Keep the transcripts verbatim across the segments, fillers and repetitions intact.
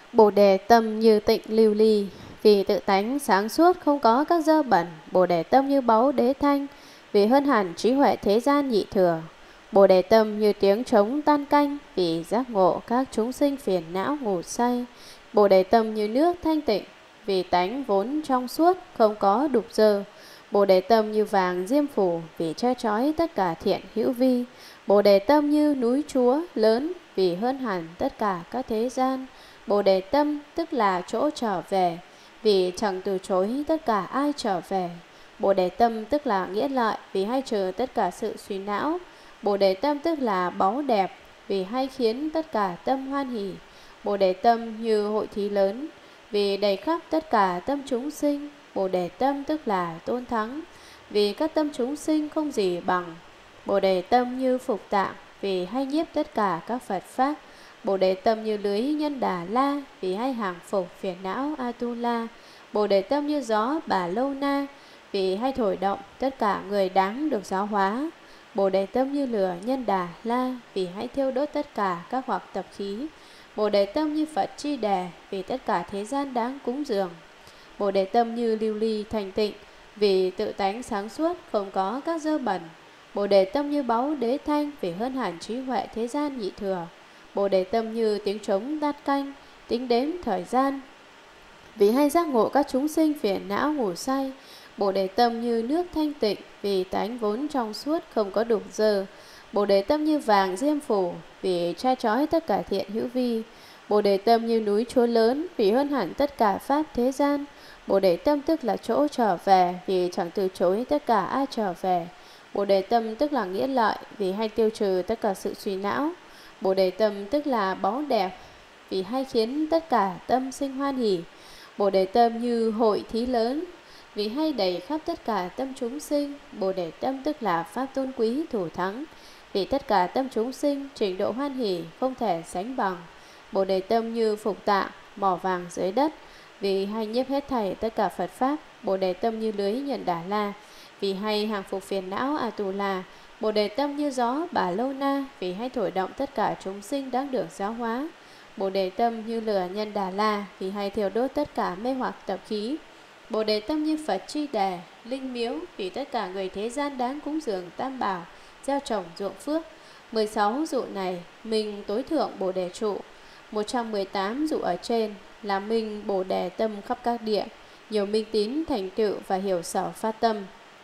Bồ đề tâm như tịnh lưu ly, vì tự tánh sáng suốt không có các dơ bẩn. Bồ đề tâm như báu đế thanh, vì hơn hẳn trí huệ thế gian nhị thừa. Bồ đề tâm như tiếng trống tan canh, vì giác ngộ các chúng sinh phiền não ngủ say. Bồ đề tâm như nước thanh tịnh, vì tánh vốn trong suốt không có đục dơ. Bồ đề tâm như vàng diêm phủ, vì che chói tất cả thiện hữu vi. Bồ đề tâm như núi Chúa lớn, vì hơn hẳn tất cả các thế gian. Bồ đề tâm tức là chỗ trở về, vì chẳng từ chối tất cả ai trở về. Bồ đề tâm tức là nghĩa lợi, vì hay trừ tất cả sự suy não. Bồ đề tâm tức là báu đẹp, vì hay khiến tất cả tâm hoan hỷ. Bồ đề tâm như hội thí lớn, vì đầy khắp tất cả tâm chúng sinh. Bồ đề tâm tức là tôn thắng, vì các tâm chúng sinh không gì bằng. Bồ đề tâm như phục tạng, vì hay nhiếp tất cả các Phật pháp. Bồ đề tâm như lưới nhân đà la, vì hay hàng phục phiền não Atula. Bồ đề tâm như gió bà lâu na, vì hay thổi động tất cả người đáng được giáo hóa. Bồ đề tâm như lửa nhân đà la, vì hay thiêu đốt tất cả các hoặc tập khí. Bồ đề tâm như Phật chi đề, vì tất cả thế gian đáng cúng dường. Bồ đề tâm như lưu ly thành tịnh, vì tự tánh sáng suốt không có các dơ bẩn. Bồ đề tâm như báu đế thanh, vì hơn hẳn trí huệ thế gian nhị thừa. Bồ đề tâm như tiếng trống tát canh, tính đếm thời gian, vì hay giác ngộ các chúng sinh phiền não ngủ say. Bồ đề tâm như nước thanh tịnh, vì tánh vốn trong suốt không có đục dơ. Bồ đề tâm như vàng diêm phủ, vì che chói tất cả thiện hữu vi. Bồ đề tâm như núi Chúa lớn, vì hơn hẳn tất cả pháp thế gian. Bồ đề tâm tức là chỗ trở về, vì chẳng từ chối tất cả ai trở về. Bồ đề tâm tức là nghĩa lợi, vì hay tiêu trừ tất cả sự suy não. Bồ đề tâm tức là báu đẹp, vì hay khiến tất cả tâm sinh hoan hỷ. Bồ đề tâm như hội thí lớn, vì hay đầy khắp tất cả tâm chúng sinh. Bồ đề tâm tức là pháp tôn quý thủ thắng, vì tất cả tâm chúng sinh trình độ hoan hỷ không thể sánh bằng. Bồ đề tâm như phục tạng, mỏ vàng dưới đất, vì hay nhiếp hết thảy tất cả Phật pháp. Bồ đề tâm như lưới nhận đà la, vì hay hàng phục phiền não Atula. Bồ đề tâm như gió bà lâu na, vì hay thổi động tất cả chúng sinh đáng được giáo hóa. Bồ đề tâm như lửa nhân đà la, vì hay thiêu đốt tất cả mê hoặc tập khí. Bồ đề tâm như Phật chi đề, linh miếu, vì tất cả người thế gian đáng cúng dường tam bảo, gieo trồng ruộng phước. mười sáu dụ này mình tối thượng bồ đề trụ. một trăm mười tám dụ ở trên là minh bồ đề tâm khắp các địa, nhiều minh tín thành tựu và hiểu sở phát tâm.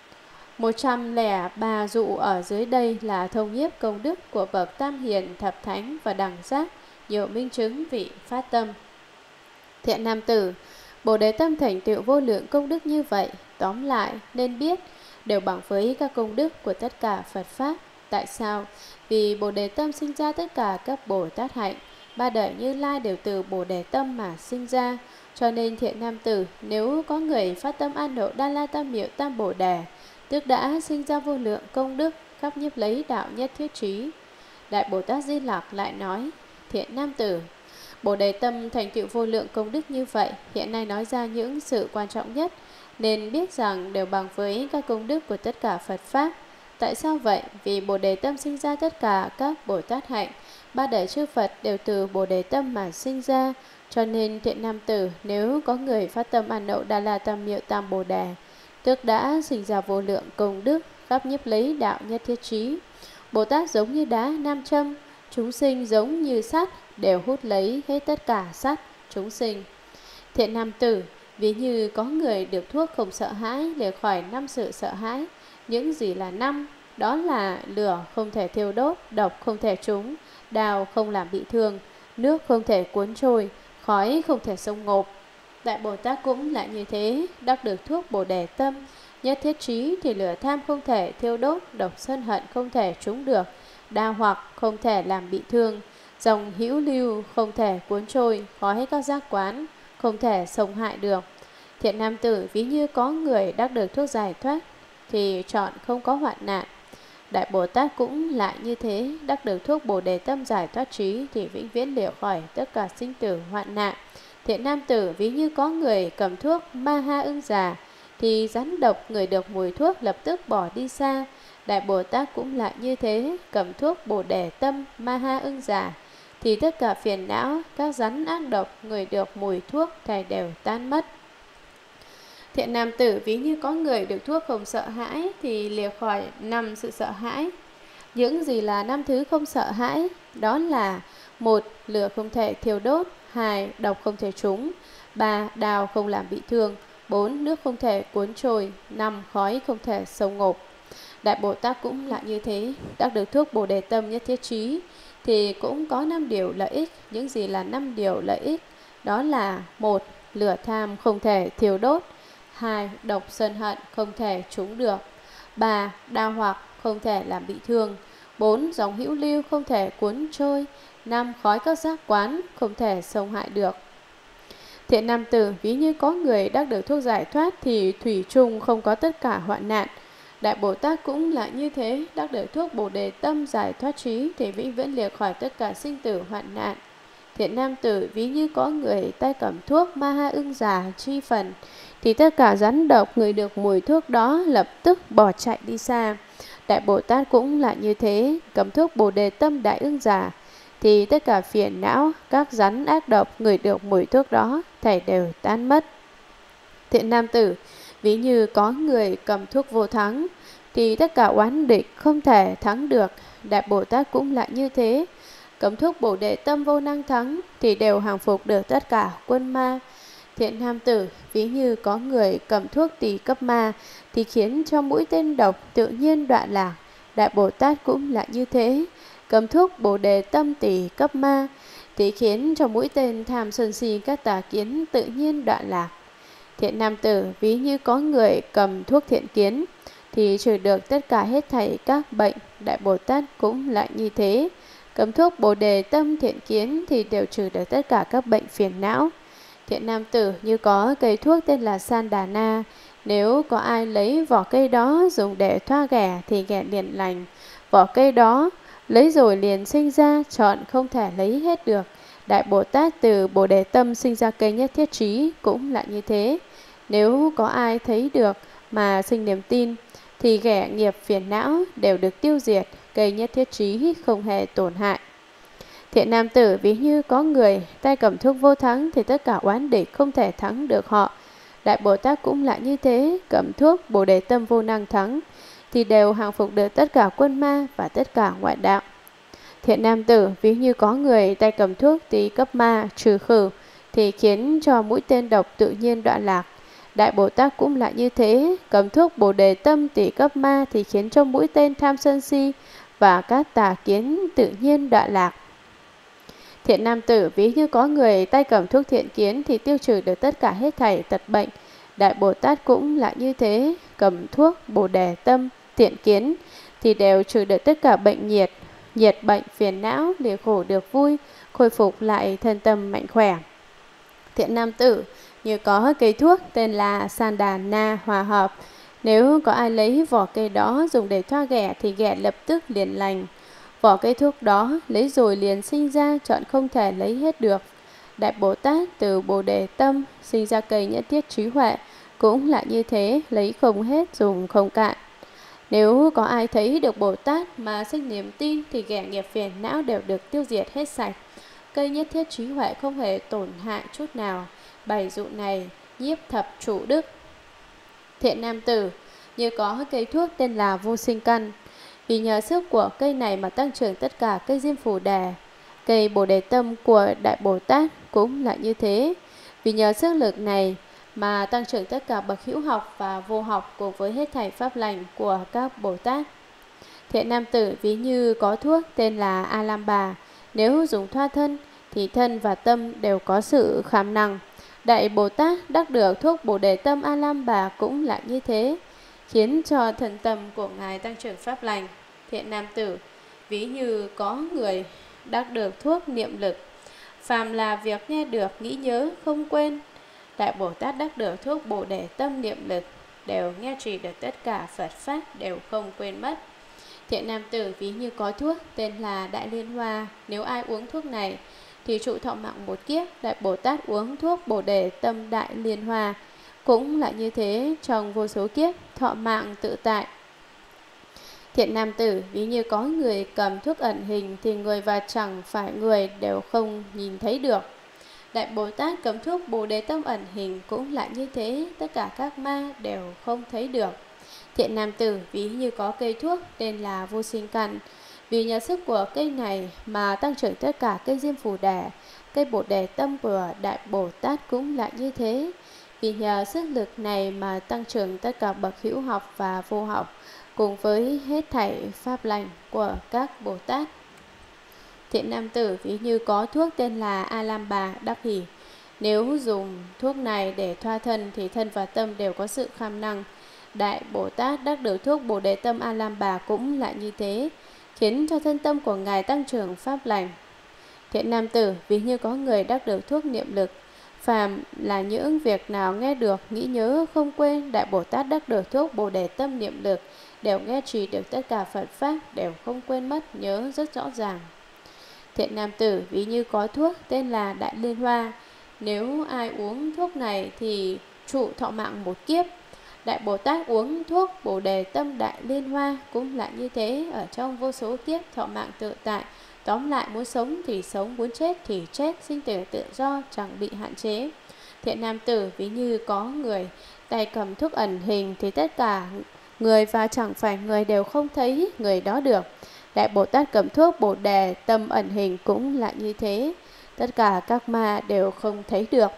một trăm lẻ ba dụ ở dưới đây là thông nhiếp công đức của bậc tam hiền, thập thánh và đẳng giác, nhiều minh chứng vị phát tâm. Thiện nam tử, bồ đề tâm thành tựu vô lượng công đức như vậy, tóm lại nên biết đều bằng với các công đức của tất cả Phật pháp. Tại sao? Vì bồ đề tâm sinh ra tất cả các Bồ Tát hạnh, ba đời Như Lai đều từ bồ đề tâm mà sinh ra. Cho nên thiện nam tử, nếu có người phát tâm an độ Đa La Tam Miệu Tam Bồ Đề, tức đã sinh ra vô lượng công đức, khắp nhiếp lấy đạo nhất thiết trí. Đại Bồ Tát Di Lặc lại nói: thiện nam tử, bồ đề tâm thành tựu vô lượng công đức như vậy, hiện nay nói ra những sự quan trọng nhất, nên biết rằng đều bằng với các công đức của tất cả Phật pháp. Tại sao vậy? Vì bồ đề tâm sinh ra tất cả các Bồ Tát hạnh, ba đời chư Phật đều từ bồ đề tâm mà sinh ra. Cho nên thiện nam tử, nếu có người phát tâm an đậu Đa La Tam Miệu Tam Bồ Đề, tức đã sinh ra vô lượng công đức, khắp nhiếp lấy đạo nhất thiết trí. Bồ Tát giống như đá nam châm, chúng sinh giống như sắt, đều hút lấy hết tất cả sắt chúng sinh. Thiện nam tử, ví như có người được thuốc không sợ hãi, lìa khỏi năm sự sợ hãi. Những gì là năm? Đó là lửa không thể thiêu đốt, độc không thể trúng, đào không làm bị thương, nước không thể cuốn trôi, khói không thể xông ngộp. Đại Bồ Tát cũng lại như thế, đắc được thuốc bồ đề tâm nhất thiết trí, thì lửa tham không thể thiêu đốt, độc sân hận không thể trúng được, đa hoặc không thể làm bị thương, dòng hữu lưu không thể cuốn trôi, khói các giác quán không thể xông hại được. Thiện nam tử, ví như có người đắc được thuốc giải thoát, thì chọn không có hoạn nạn. Đại Bồ Tát cũng lại như thế, đắc được thuốc bồ đề tâm giải thoát trí, thì vĩnh viễn liễu khỏi tất cả sinh tử hoạn nạn. Thiện nam tử, ví như có người cầm thuốc ma ha ưng già, thì rắn độc người được mùi thuốc lập tức bỏ đi xa. Đại Bồ Tát cũng lại như thế, cầm thuốc bồ đề tâm ma ha ưng già, thì tất cả phiền não, các rắn ác độc, người được mùi thuốc thảy đều tan mất. Thiện nam tử, ví như có người được thuốc không sợ hãi thì lìa khỏi năm sự sợ hãi. Những gì là năm thứ không sợ hãi? Đó là: một. Lửa không thể thiêu đốt. Hai. Độc không thể trúng. Ba. Đao không làm bị thương. Bốn. Nước không thể cuốn trôi. Năm. Khói không thể sông ngộp. Đại Bồ Tát cũng là như thế. Đắc được thuốc Bồ Đề Tâm Nhất Thiết Trí thì cũng có năm điều lợi ích. Những gì là năm điều lợi ích? Đó là: một. Lửa tham không thể thiêu đốt. Hai. Độc sân hận không thể trúng được. Ba. Đao hoặc không thể làm bị thương. Bốn. Dòng hữu lưu không thể cuốn trôi. Năm. Khói các giác quán không thể xông hại được. Thiện nam tử, ví như có người đắc được thuốc giải thoát thì thủy chung không có tất cả hoạn nạn. Đại Bồ Tát cũng là như thế. Đắc được thuốc Bồ Đề Tâm giải thoát trí thì vĩnh viễn liệt khỏi tất cả sinh tử hoạn nạn. Thiện nam tử, ví như có người tay cầm thuốc ma ha ưng già chi phần thì tất cả rắn độc, người được mùi thuốc đó lập tức bỏ chạy đi xa. Đại Bồ Tát cũng là như thế. Cầm thuốc Bồ Đề Tâm đại ưng già thì tất cả phiền não, các rắn ác độc, người được mùi thuốc đó thảy đều tan mất. Thiện nam tử, ví như có người cầm thuốc vô thắng thì tất cả oán địch không thể thắng được. Đại Bồ Tát cũng là như thế. Cầm thuốc Bồ Đề Tâm vô năng thắng thì đều hàng phục được tất cả quân ma. Thiện nam tử, ví như có người cầm thuốc tỳ cấp ma thì khiến cho mũi tên độc tự nhiên đoạn lạc. Đại Bồ Tát cũng là như thế. Cầm thuốc Bồ Đề Tâm tỳ cấp ma thì khiến cho mũi tên tham sân si các tà kiến tự nhiên đoạn lạc. Thiện nam tử, ví như có người cầm thuốc thiện kiến thì trừ được tất cả hết thảy các bệnh. Đại Bồ Tát cũng lại như thế. Cầm thuốc Bồ Đề Tâm thiện kiến thì đều trừ được tất cả các bệnh phiền não. Thiện nam tử, như có cây thuốc tên là San Đà Na, nếu có ai lấy vỏ cây đó dùng để thoa ghẻ thì ghẻ liền lành. Vỏ cây đó lấy rồi liền sinh ra, chọn không thể lấy hết được. Đại Bồ Tát từ Bồ Đề Tâm sinh ra cây Nhất Thiết Trí cũng là như thế. Nếu có ai thấy được mà sinh niềm tin thì ghẻ nghiệp phiền não đều được tiêu diệt, cây Nhất Thiết Trí không hề tổn hại. Thiện nam tử, ví như có người tay cầm thuốc vô thắng thì tất cả oán địch không thể thắng được họ. Đại Bồ Tát cũng lại như thế. Cầm thuốc Bồ Đề Tâm vô năng thắng thì đều hàng phục được tất cả quân ma và tất cả ngoại đạo. Thiện nam tử, ví như có người tay cầm thuốc tỳ cấp ma trừ khử thì khiến cho mũi tên độc tự nhiên đoạn lạc. Đại Bồ Tát cũng lại như thế. Cầm thuốc Bồ Đề Tâm tỳ cấp ma thì khiến cho mũi tên tham sân si và các tà kiến tự nhiên đoạn lạc. Thiện nam tử, ví như có người tay cầm thuốc thiện kiến thì tiêu trừ được tất cả hết thảy tật bệnh. Đại Bồ Tát cũng lại như thế. Cầm thuốc Bồ Đề Tâm thiện kiến thì đều trừ được tất cả bệnh nhiệt, nhiệt bệnh phiền não, lìa khổ được vui, khôi phục lại thân tâm mạnh khỏe. Thiện nam tử, như có cây thuốc tên là San Đà Na hòa hợp, nếu có ai lấy vỏ cây đó dùng để thoa ghẻ thì ghẻ lập tức liền lành. Vỏ cây thuốc đó lấy rồi liền sinh ra, chọn không thể lấy hết được. Đại Bồ Tát từ Bồ Đề Tâm sinh ra cây Nhất Thiết Trí Huệ cũng lại như thế, lấy không hết dùng không cạn. Nếu có ai thấy được Bồ Tát mà sinh niềm tin thì ghẻ nghiệp phiền não đều được tiêu diệt hết sạch. Cây Nhất Thiết Trí Huệ không hề tổn hại chút nào. Bảy dụ này nhiếp thập trụ đức. Thiện nam tử, như có cây thuốc tên là Vô Sinh Căn, vì nhờ sức của cây này mà tăng trưởng tất cả cây Diêm Phù Đề. Cây Bồ Đề Tâm của Đại Bồ Tát cũng là như thế. Vì nhờ sức lực này mà tăng trưởng tất cả bậc hữu học và vô học cùng với hết thảy pháp lành của các Bồ Tát. Thiện nam tử, ví như có thuốc tên là A Lam Bà, nếu dùng thoa thân thì thân và tâm đều có sự kham năng. Đại Bồ Tát đắc được thuốc Bồ Đề Tâm A Lam Bà cũng lại như thế, khiến cho thần tâm của Ngài tăng trưởng pháp lành. Thiện nam tử, ví như có người đắc được thuốc niệm lực, phàm là việc nghe được nghĩ nhớ không quên. Đại Bồ Tát đắc được thuốc Bồ Đề Tâm niệm lực, đều nghe trì được tất cả Phật Pháp, đều không quên mất. Thiện nam tử, ví như có thuốc tên là Đại Liên Hoa, nếu ai uống thuốc này thì trụ thọ mạng một kiếp. Đại Bồ Tát uống thuốc Bồ Đề Tâm Đại Liên Hoa cũng lại như thế, trong vô số kiếp thọ mạng tự tại. Thiện nam tử, ví như có người cầm thuốc ẩn hình thì người và chẳng phải người đều không nhìn thấy được. Đại Bồ Tát cầm thuốc Bồ Đề Tâm ẩn hình cũng lại như thế, tất cả các ma đều không thấy được. Thiện nam tử, ví như có cây thuốc tên là vô sinh căn, vì nhờ sức của cây này mà tăng trưởng tất cả cây diêm phù đề. Cây Bồ Đề Tâm của Đại Bồ Tát cũng lại như thế, vì nhờ sức lực này mà tăng trưởng tất cả bậc hữu học và vô học, cùng với hết thảy pháp lành của các Bồ Tát. Thiện nam tử, ví như có thuốc tên là Alamba Đắc Hỷ, nếu dùng thuốc này để thoa thân thì thân và tâm đều có sự kham năng. Đại Bồ Tát đắc được thuốc Bồ Đề Tâm Alamba cũng lại như thế, khiến cho thân tâm của Ngài tăng trưởng pháp lành. Thiện nam tử, ví như có người đắc được thuốc niệm lực, phàm là những việc nào nghe được, nghĩ nhớ không quên. Đại Bồ Tát đắc được thuốc Bồ Đề Tâm niệm lực, đều nghe trì được tất cả Phật pháp, đều không quên mất, nhớ rất rõ ràng. Thiện nam tử, ví như có thuốc tên là Đại Liên Hoa, nếu ai uống thuốc này thì trụ thọ mạng một kiếp. Đại Bồ Tát uống thuốc Bồ Đề Tâm Đại Liên Hoa cũng lại như thế, ở trong vô số kiếp thọ mạng tự tại. Tóm lại, muốn sống thì sống, muốn chết thì chết, sinh tử tự do, chẳng bị hạn chế. Thiện nam tử, ví như có người tay cầm thuốc ẩn hình thì tất cả người và chẳng phải người đều không thấy người đó được. Đại Bồ Tát cầm thuốc Bồ Đề Tâm ẩn hình cũng lại như thế, tất cả các ma đều không thấy được.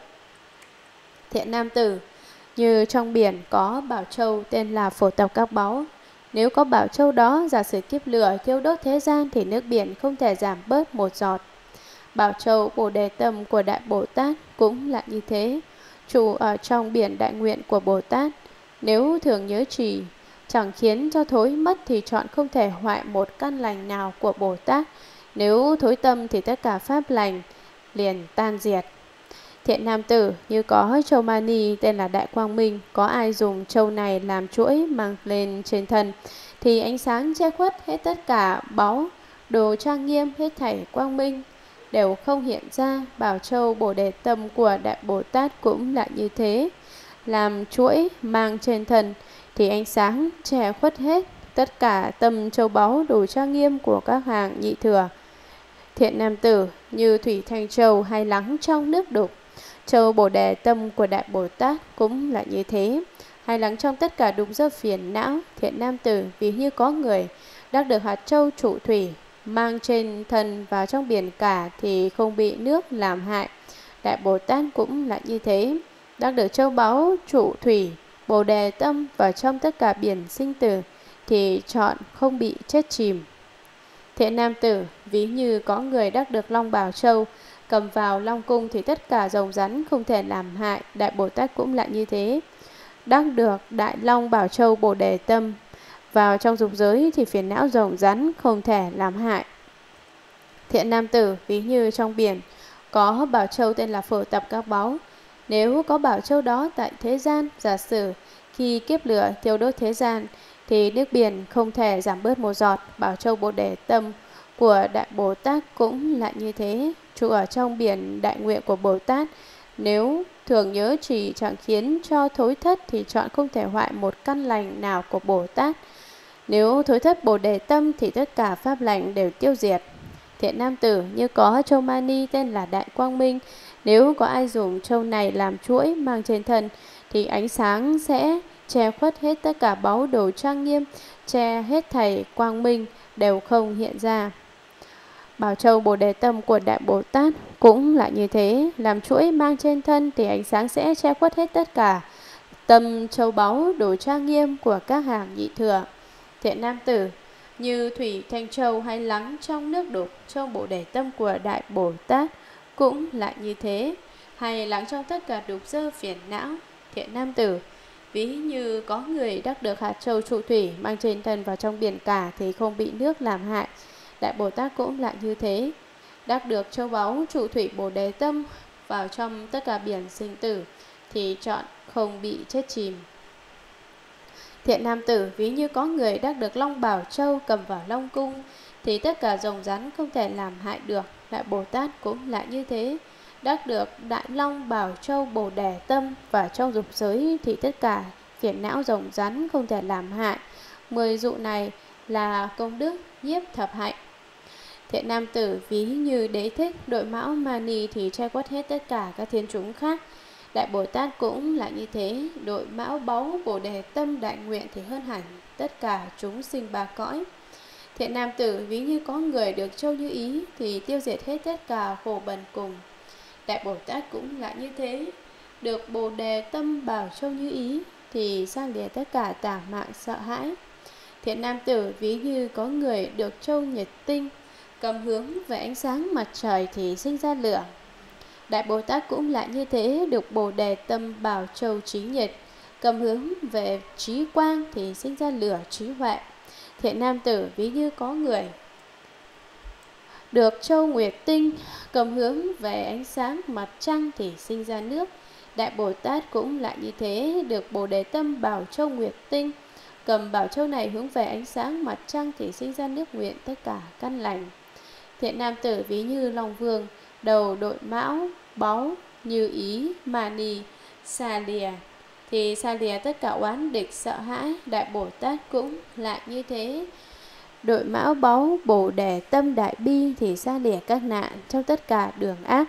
Thiện nam tử, như trong biển có bảo châu tên là phổ tập các báu, nếu có bảo châu đó, giả sử kiếp lửa thiêu đốt thế gian thì nước biển không thể giảm bớt một giọt. Bảo châu Bồ Đề Tâm của Đại Bồ Tát cũng lại như thế, trụ ở trong biển đại nguyện của Bồ Tát. Nếu thường nhớ trì, chẳng khiến cho thối mất thì chọn không thể hoại một căn lành nào của Bồ Tát. Nếu thối tâm thì tất cả pháp lành liền tan diệt. Thiện nam tử, như có châu mani tên là Đại Quang Minh, có ai dùng châu này làm chuỗi mang lên trên thân thì ánh sáng che khuất hết tất cả báu, đồ trang nghiêm, hết thảy quang minh đều không hiện ra. Bảo châu Bồ Đề Tâm của Đại Bồ Tát cũng lại như thế, làm chuỗi mang trên thân thì ánh sáng che khuất hết tất cả tâm châu báu, đồ trang nghiêm của các hàng nhị thừa. Thiện nam tử, như thủy thanh châu hay lắng trong nước đục, châu Bồ Đề Tâm của Đại Bồ Tát cũng là như thế, hay lắng trong tất cả đục dơ phiền não. Thiện nam tử, ví như có người đắc được hạt châu trụ thủy, mang trên thân vào trong biển cả thì không bị nước làm hại. Đại Bồ Tát cũng là như thế, đắc được châu báu trụ thủy Bồ Đề Tâm vào trong tất cả biển sinh tử thì chọn không bị chết chìm. Thiện nam tử, ví như có người đắc được long bảo châu, cầm vào long cung thì tất cả rồng rắn không thể làm hại. Đại Bồ Tát cũng lại như thế, đắc được Đại Long Bảo Châu Bồ Đề Tâm vào trong dục giới thì phiền não rồng rắn không thể làm hại. Thiện nam tử, ví như trong biển có bảo châu tên là phổ tập các báu, nếu có bảo châu đó tại thế gian, giả sử khi kiếp lửa thiêu đốt thế gian thì nước biển không thể giảm bớt một giọt. Bảo châu Bồ Đề Tâm của Đại Bồ Tát cũng lại như thế, trụ ở trong biển đại nguyện của Bồ Tát. Nếu thường nhớ trì chẳng khiến cho thối thất thì chọn không thể hoại một căn lành nào của Bồ Tát. Nếu thối thất Bồ Đề Tâm thì tất cả pháp lành đều tiêu diệt. Thiện nam tử, như có châu mani tên là Đại Quang Minh, nếu có ai dùng châu này làm chuỗi mang trên thân thì ánh sáng sẽ che khuất hết tất cả báu đồ trang nghiêm, che hết thảy quang minh đều không hiện ra. Bảo châu Bồ Đề Tâm của Đại Bồ Tát cũng lại như thế, làm chuỗi mang trên thân thì ánh sáng sẽ che khuất hết tất cả tâm châu báu đồ trang nghiêm của các hàng nhị thừa. Thiện nam tử, như thủy thanh châu hay lắng trong nước đục, châu Bồ Đề Tâm của Đại Bồ Tát cũng lại như thế, hay lắng trong tất cả đục dơ phiền não. Thiện nam tử, ví như có người đắc được hạt châu trụ thủy mang trên thân vào trong biển cả thì không bị nước làm hại. Đại Bồ Tát cũng lại như thế, đắc được châu báu trụ thủy Bồ Đề Tâm vào trong tất cả biển sinh tử thì chọn không bị chết chìm. Thiện nam tử, ví như có người đắc được long bảo châu cầm vào long cung thì tất cả rồng rắn không thể làm hại được. Đại Bồ Tát cũng lại như thế, đắc được Đại Long Bảo Châu Bồ Đề Tâm và trong dục giới thì tất cả phiền não rồng rắn không thể làm hại. Mười dụ này là công đức nhiếp thập hạnh. Thiện nam tử ví như đế thích, đội mão mani thì che khuất hết tất cả các thiên chúng khác. Đại Bồ Tát cũng là như thế, đội mão báu bồ đề tâm đại nguyện thì hơn hẳn tất cả chúng sinh ba cõi. Thiện nam tử ví như có người được châu như ý thì tiêu diệt hết tất cả khổ bần cùng. Đại Bồ Tát cũng là như thế, được bồ đề tâm bảo châu như ý thì san lìa tất cả tà mạng sợ hãi. Thiện nam tử ví như có người được châu nhật tinh, cầm hướng về ánh sáng mặt trời thì sinh ra lửa. Đại Bồ Tát cũng lại như thế, được bồ đề tâm bảo châu trí nhật, cầm hướng về trí quang thì sinh ra lửa trí huệ. Thiện nam tử ví như có người được châu nguyệt tinh, cầm hướng về ánh sáng mặt trăng thì sinh ra nước. Đại Bồ Tát cũng lại như thế, được bồ đề tâm bảo châu nguyệt tinh, cầm bảo châu này hướng về ánh sáng mặt trăng thì sinh ra nước nguyện tất cả căn lành. Thiện nam tử ví như Long Vương, đầu đội mão báu như ý mani xa lìa thì xa lìa tất cả oán địch sợ hãi. Đại Bồ Tát cũng lại như thế, đội mão báu bồ đề tâm đại bi thì xa lìa các nạn trong tất cả đường ác.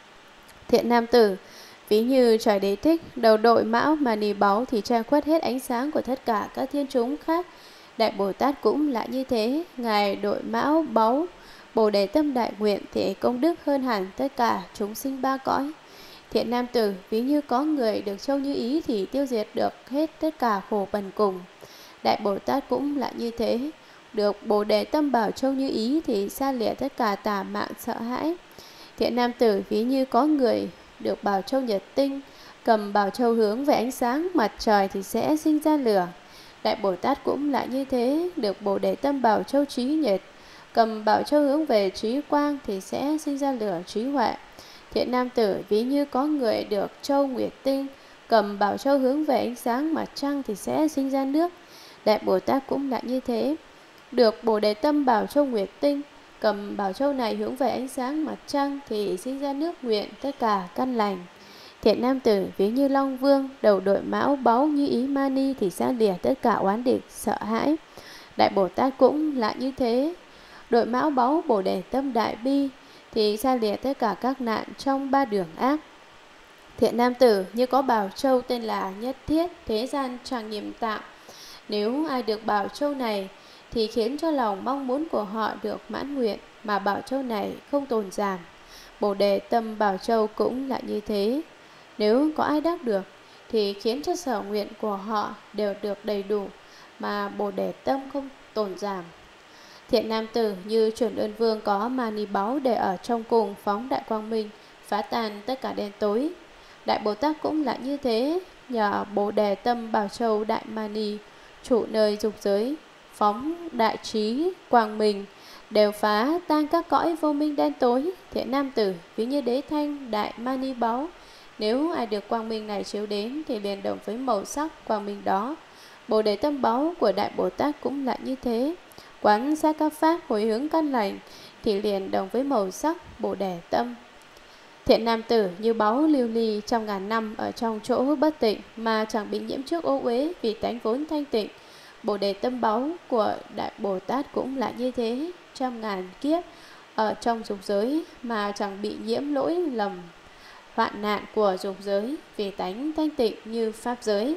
Thiện nam tử ví như trời đế thích, đầu đội mão mani báu thì che khuất hết ánh sáng của tất cả các thiên chúng khác. Đại Bồ Tát cũng lại như thế, ngài đội mão báu bồ đề tâm đại nguyện thì công đức hơn hẳn tất cả chúng sinh ba cõi. Thiện nam tử ví như có người được châu như ý thì tiêu diệt được hết tất cả khổ bần cùng. Đại Bồ Tát cũng lại như thế, được bồ đề tâm bảo châu như ý thì xa lìa tất cả tà mạng sợ hãi. Thiện nam tử ví như có người được bảo châu nhật tinh, cầm bảo châu hướng về ánh sáng mặt trời thì sẽ sinh ra lửa. Đại Bồ Tát cũng lại như thế, được bồ đề tâm bảo châu trí nhật, cầm bảo châu hướng về trí quang thì sẽ sinh ra lửa trí huệ. Thiện nam tử ví như có người được châu nguyệt tinh, cầm bảo châu hướng về ánh sáng mặt trăng thì sẽ sinh ra nước. Đại Bồ Tát cũng lại như thế, được bồ đề tâm bảo châu nguyệt tinh, cầm bảo châu này hướng về ánh sáng mặt trăng thì sinh ra nước nguyện tất cả căn lành. Thiện nam tử ví như Long Vương, đầu đội mão báu như ý mani thì san lìa tất cả oán địch sợ hãi. Đại Bồ Tát cũng lại như thế, đội mão báu bồ đề tâm đại bi thì san lìa tất cả các nạn trong ba đường ác. Thiện nam tử như có bảo châu tên là Nhất Thiết, thế gian chẳng nghiệm tạm. Nếu ai được bảo châu này thì khiến cho lòng mong muốn của họ được mãn nguyện, mà bảo châu này không tồn giảm. Bồ đề tâm bảo châu cũng lại như thế, nếu có ai đắc được thì khiến cho sở nguyện của họ đều được đầy đủ, mà bồ đề tâm không tồn giảm. Thiện nam tử như Chuyển Ơn Vương có mani báu để ở trong cùng phóng đại quang minh, phá tan tất cả đen tối. Đại Bồ Tát cũng lại như thế, nhờ bồ đề tâm bảo châu đại mani, trụ nơi dục giới, phóng đại trí quang minh, đều phá tan các cõi vô minh đen tối. Thiện nam tử ví như đế thanh đại mani báu, nếu ai được quang minh này chiếu đến thì liền đồng với màu sắc quang minh đó. Bồ đề tâm báu của Đại Bồ Tát cũng lại như thế, quán sát các pháp hồi hướng căn lành thì liền đồng với màu sắc bồ đề tâm. Thiện nam tử như báu lưu ly trong ngàn năm ở trong chỗ bất tịnh mà chẳng bị nhiễm trước ô uế vì tánh vốn thanh tịnh. Bồ đề tâm báu của Đại Bồ Tát cũng lại như thế, trăm ngàn kiếp ở trong dục giới mà chẳng bị nhiễm lỗi lầm hoạn nạn của dục giới vì tánh thanh tịnh như pháp giới.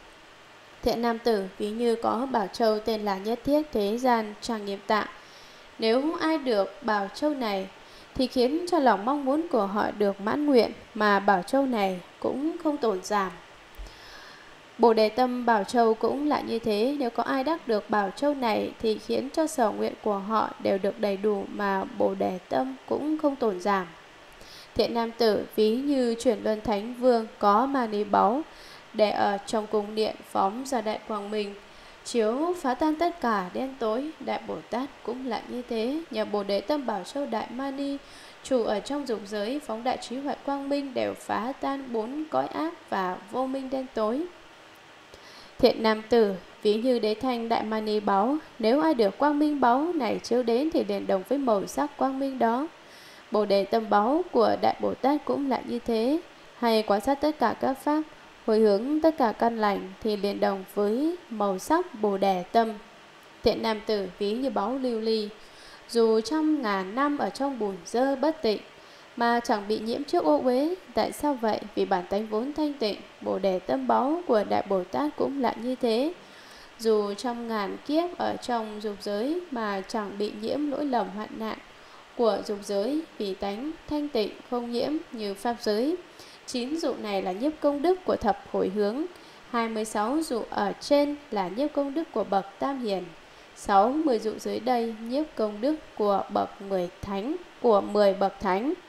Thiện nam tử ví như có bảo châu tên là Nhất Thiết, thế gian chẳng nghiệm tạm. Nếu ai được bảo châu này thì khiến cho lòng mong muốn của họ được mãn nguyện, mà bảo châu này cũng không tổn giảm. Bồ đề tâm bảo châu cũng lại như thế, nếu có ai đắc được bảo châu này thì khiến cho sở nguyện của họ đều được đầy đủ, mà bồ đề tâm cũng không tổn giảm. Thiện nam tử ví như Chuyển Luân Thánh Vương có mani báu để ở trong cung điện phóng ra đại quang minh, chiếu phá tan tất cả đen tối. Đại Bồ Tát cũng lại như thế, nhờ bồ đề tâm bảo châu đại mani, chủ ở trong dục giới, phóng đại trí huệ quang minh, đều phá tan bốn cõi ác và vô minh đen tối. Thiện nam tử ví như đế thanh đại mani báu, nếu ai được quang minh báu này chiếu đến thì liền đồng với màu sắc quang minh đó. Bồ đề tâm báu của Đại Bồ Tát cũng lại như thế, hay quan sát tất cả các pháp, hồi hướng tất cả căn lành thì liền đồng với màu sắc bồ đề tâm. Tiện nam tử ví như báu lưu ly, dù trăm ngàn năm ở trong bùn dơ bất tịnh mà chẳng bị nhiễm trước ô uế. Tại sao vậy? Vì bản tánh vốn thanh tịnh. Bồ đề tâm báu của Đại Bồ Tát cũng là như thế. Dù trăm ngàn kiếp ở trong dục giới mà chẳng bị nhiễm lỗi lầm hoạn nạn của dục giới, vì tánh thanh tịnh không nhiễm như pháp giới. Chín dụ này là nhiếp công đức của thập hồi hướng. Hai mươi sáu dụ ở trên là nhiếp công đức của bậc tam hiền. Sáu, mười dụ dưới đây nhiếp công đức của bậc mười thánh, của mười bậc thánh.